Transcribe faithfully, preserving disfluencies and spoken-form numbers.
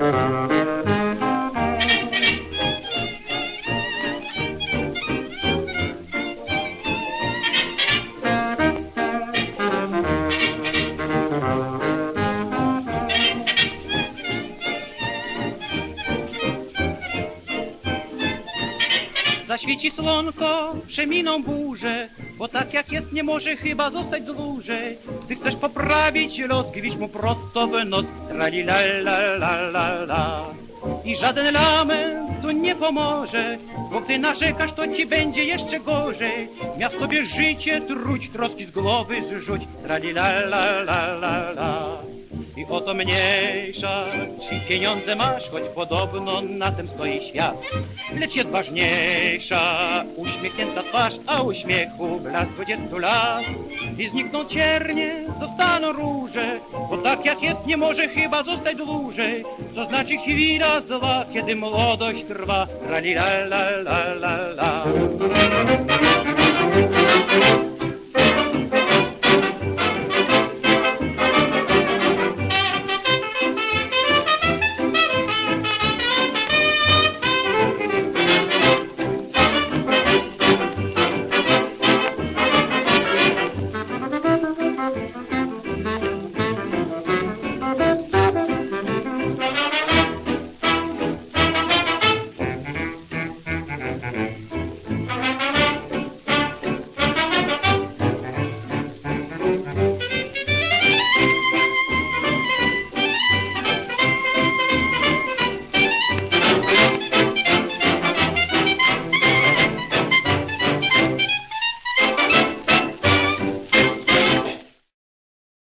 Zaświeci słonko, przeminą burze, bo tak jak jest nie może chyba zostać dłużej. Ty chcesz poprawić los, gwizd mu prosto w nos, trali la la la la la. I żaden lament tu nie pomoże, bo gdy narzekasz, to ci będzie jeszcze gorzej. Miast sobie życie truć, troski z głowy zrzuć, trali la la la la la. I o to mniejsza, czy pieniądze masz, choć podobno na tym stoi świat. Lecz jest ważniejsza uśmiechnięta twarz, a uśmiechu blask dwudziestu lat. I znikną ciernie, zostaną róże, bo tak jak jest nie może chyba zostać dłużej. To znaczy chwila zła, kiedy młodość trwa, rali la la la la la.